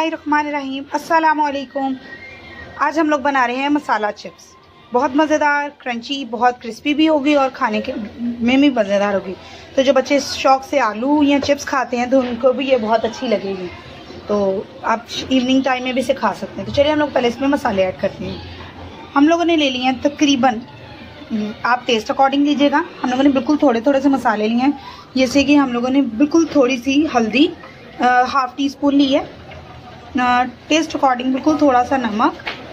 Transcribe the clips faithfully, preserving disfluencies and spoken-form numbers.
बिस्मिल्लाहिर्रहमानिर्रहीम। अस्सलाम वालेकुम। आज हम लोग बना रहे हैं मसाला चिप्स। बहुत मज़ेदार, क्रंची, बहुत क्रिस्पी भी होगी और खाने के में भी मज़ेदार होगी। तो जो बच्चे शौक़ से आलू या चिप्स खाते हैं तो उनको भी ये बहुत अच्छी लगेगी। तो आप इवनिंग टाइम में भी इसे खा सकते हैं। तो चलिए हम लोग पहले इसमें मसाले ऐड करते हैं। हम लोगों ने ले लिए हैं तकरीबन, आप टेस्ट अकॉर्डिंग लीजिएगा। हम लोगों ने बिल्कुल थोड़े थोड़े से मसाले लिए हैं। जैसे कि हम लोगों ने बिल्कुल थोड़ी सी हल्दी, हाफ़ टी स्पून ली है, टेस्ट अकॉर्डिंग बिल्कुल थोड़ा सा नमक,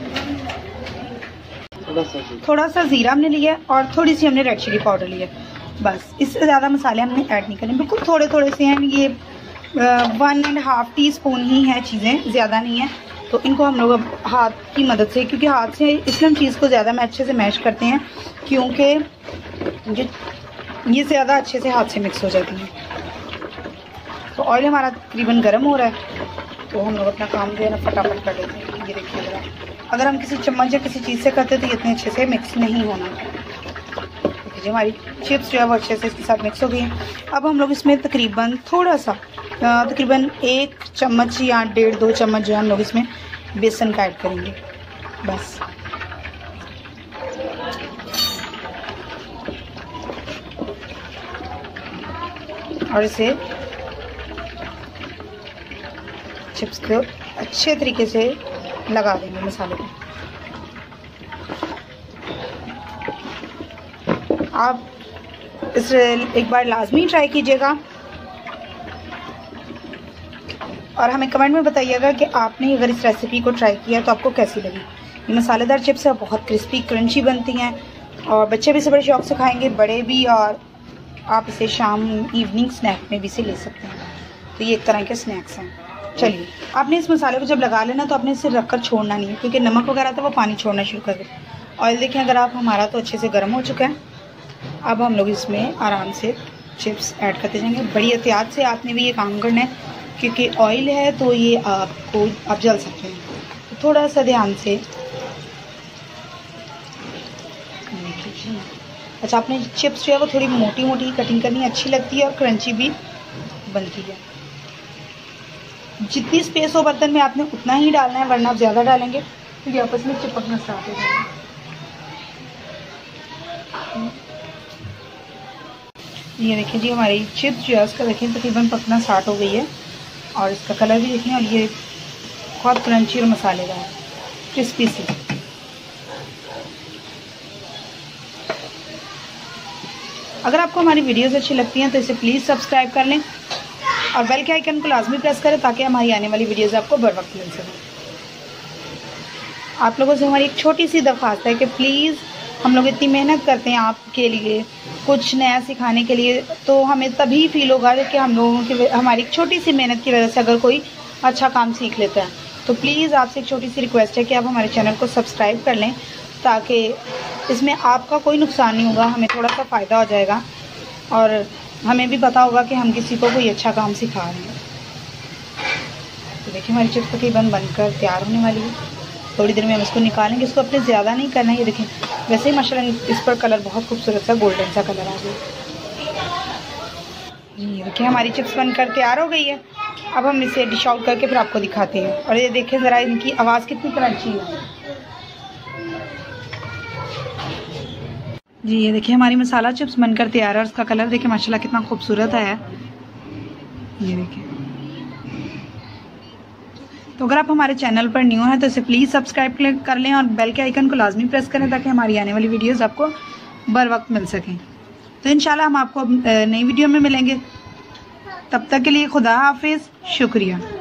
थोड़ा सा ज़ीरा हमने लिया और थोड़ी सी हमने रेड चिली पाउडर लिया। बस इससे ज़्यादा मसाले हमने ऐड नहीं करने, बिल्कुल थोड़े थोड़े से हैं। ये one and half teaspoon ही हैं चीज़ें, ज़्यादा नहीं है। तो इनको हम लोग अब हाथ की मदद से, क्योंकि हाथ से इसलिए हम चीज़ को ज़्यादा में अच्छे से मैश करते हैं क्योंकि ये ये ज़्यादा अच्छे से हाथ से मिक्स हो जाती है। तो ऑयल हमारा तकरीबन गर्म हो रहा है, तो हम लोग अपना काम जो है ना फटाफट कर लेते हैं। ये देखिए ज़रा, अगर हम किसी चम्मच या किसी चीज़ से करते तो ये इतने अच्छे से मिक्स नहीं होना। देखिए हमारी चिप्स जो है वो अच्छे से इसके साथ मिक्स हो गई हैं। अब हम लोग इसमें तकरीबन थोड़ा सा, तकरीबन एक चम्मच या डेढ़ दो चम्मच जो है हम लोग इसमें बेसन का ऐड करेंगे। बस और इसे चिप्स को अच्छे तरीके से लगा देंगे मसाले को। आप इस एक बार लाजमी ट्राई कीजिएगा और हमें कमेंट में बताइएगा कि आपने अगर इस रेसिपी को ट्राई किया तो आपको कैसी लगी। ये मसालेदार चिप्स है, बहुत क्रिस्पी क्रंची बनती हैं और बच्चे भी इसे बड़े शौक से खाएंगे, बड़े भी। और आप इसे शाम इवनिंग स्नैक में भी इसे ले सकते हैं। तो ये एक तरह के स्नैक्स हैं। चलिए, आपने इस मसाले को जब लगा लेना तो आपने इसे रख कर छोड़ना नहीं है, क्योंकि नमक वगैरह था वो पानी छोड़ना शुरू कर दे। ऑयल देखें अगर आप, हमारा तो अच्छे से गर्म हो चुका है। अब हम लोग इसमें आराम से चिप्स ऐड करते जाएंगे। बड़ी एहतियात से आपने भी ये काम करना है, क्योंकि ऑयल है तो ये आपको आप जल सकते हैं। तो थोड़ा सा ध्यान से। अच्छा, आपने चिप्स जो है वो थोड़ी मोटी मोटी कटिंग करनी, अच्छी लगती है और क्रंची भी बनती है। जितनी स्पेस हो बर्तन में आपने उतना ही डालना है, वरना आप ज़्यादा डालेंगे तो ये आपस में चिपकना स्टार्ट हो जाएगा। ये देखिए जी, हमारी चिप्स जो है उसका देखें तकरीबन पकना स्टार्ट हो गई है और इसका कलर भी देखें, और ये बहुत क्रंची और मसालेदार है, क्रिस्पी सी। अगर आपको हमारी वीडियोस अच्छी लगती हैं तो इसे प्लीज़ सब्सक्राइब कर लें और बेल के आइकन को लाजमी प्रेस करें ताकि हमारी आने वाली वीडियोस आपको बर वक्त मिल सके। आप लोगों से हमारी एक छोटी सी दरख्वास्त है कि प्लीज़, हम लोग इतनी मेहनत करते हैं आपके लिए कुछ नया सिखाने के लिए, तो हमें तभी फील होगा कि हम लोगों की, हमारी एक छोटी सी मेहनत की वजह से अगर कोई अच्छा काम सीख लेता है। तो प्लीज़ आपसे एक छोटी सी रिक्वेस्ट है कि आप हमारे चैनल को सब्सक्राइब कर लें, ताकि इसमें आपका कोई नुकसान नहीं होगा, हमें थोड़ा सा फ़ायदा हो जाएगा और हमें भी पता होगा कि हम किसी को कोई अच्छा काम सिखा रहे हैं। तो देखिए हमारी चिप्स तकरीबन बनकर तैयार होने वाली है। थोड़ी देर में हम इसको निकालेंगे। इसको अपने ज़्यादा नहीं करना है। ये देखें, वैसे ही माशाल्लाह इस पर कलर बहुत खूबसूरत सा गोल्डन सा कलर आ गया। ये देखिए हमारी चिप्स बनकर तैयार हो गई है। अब हम इसे डिश आउट करके फिर आपको दिखाते हैं। और ये देखें ज़रा, इनकी आवाज़ कितनी क्रंची है जी। ये देखिए हमारी मसाला चिप्स बनकर तैयार है और उसका कलर देखिए माशाल्लाह कितना खूबसूरत है। ये देखिए, तो अगर आप हमारे चैनल पर न्यू हैं तो इसे प्लीज़ सब्सक्राइब कर लें और बेल के आइकन को लाजमी प्रेस करें ताकि हमारी आने वाली वीडियोस आपको बर वक्त मिल सकें। तो इंशाल्लाह हम आपको नई वीडियो में मिलेंगे। तब तक के लिए खुदा हाफिज़, शुक्रिया।